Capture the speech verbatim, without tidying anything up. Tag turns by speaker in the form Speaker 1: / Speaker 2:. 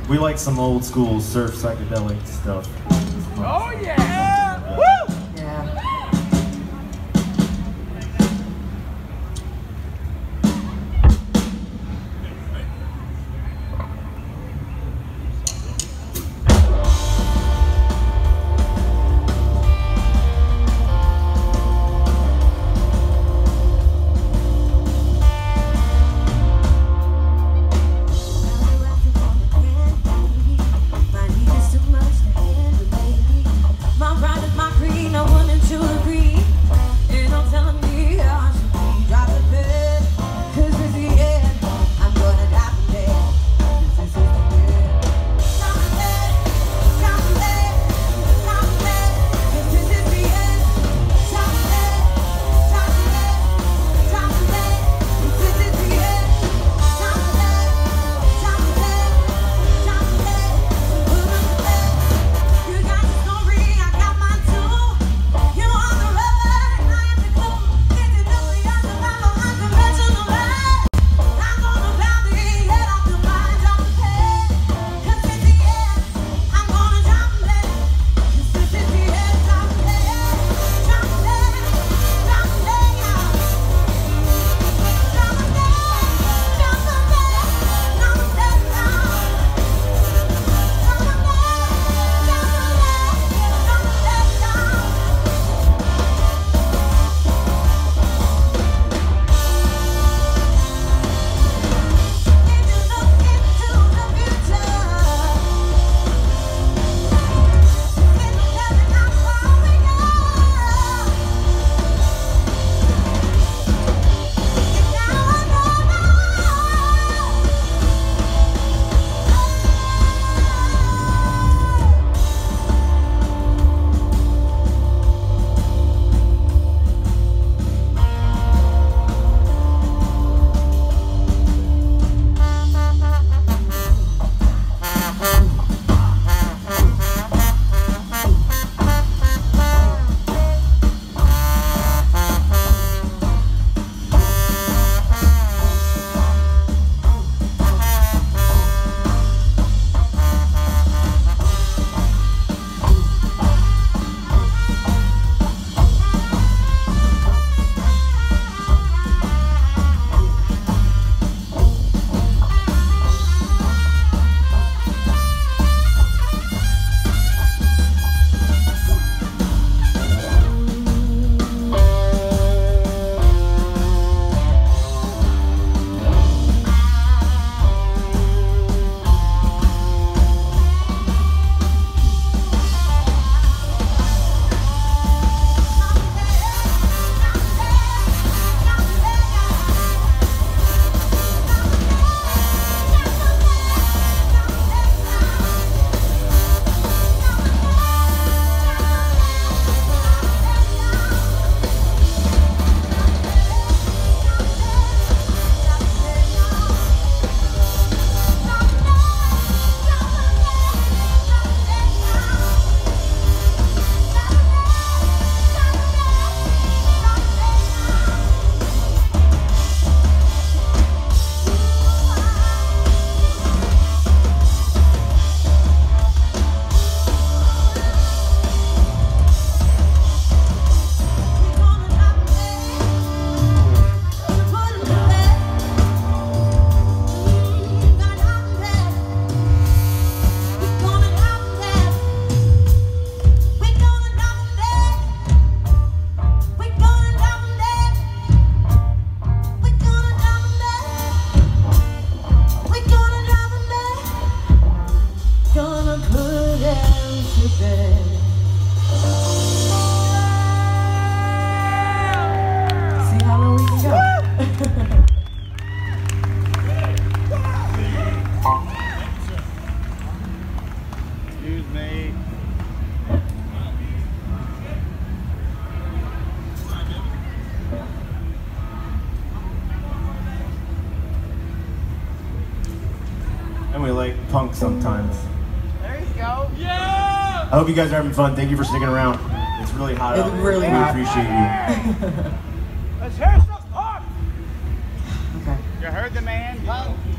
Speaker 1: We like some old school surf psychedelic stuff.
Speaker 2: Oh yeah! Woo!
Speaker 3: Yeah.
Speaker 1: And we like punk sometimes.
Speaker 2: There you go. Yeah!
Speaker 1: I hope you guys are having fun. Thank you for sticking around. It's really hot out
Speaker 3: It's
Speaker 1: there.
Speaker 3: really
Speaker 1: we
Speaker 3: hot.
Speaker 1: appreciate you.
Speaker 2: Let's hear some punk!
Speaker 3: Okay.
Speaker 2: You heard the man?